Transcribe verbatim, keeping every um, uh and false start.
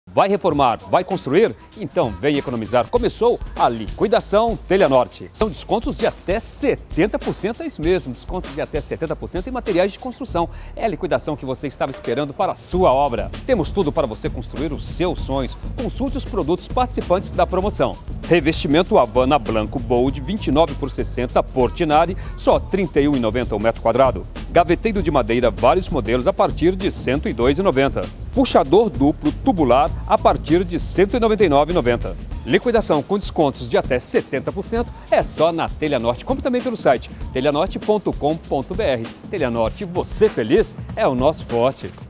Vai reformar? Vai construir? Então vem economizar. Começou a liquidação Telha Norte. São descontos de até setenta por cento, é isso mesmo, descontos de até setenta por cento em materiais de construção. É a liquidação que você estava esperando para a sua obra. Temos tudo para você construir os seus sonhos. Consulte os produtos participantes da promoção. Revestimento Havana Blanco Bold vinte e nove por sessenta Portinari, só trinta e um reais e noventa centavos o metro quadrado. Gaveteiro de madeira, vários modelos a partir de cento e dois reais e noventa centavos. Puxador duplo tubular a partir de cento e noventa e nove reais e noventa centavos. Liquidação com descontos de até setenta por cento é só na Telha Norte. Compre também pelo site telha norte ponto com ponto br. Telha Norte, você feliz é o nosso forte.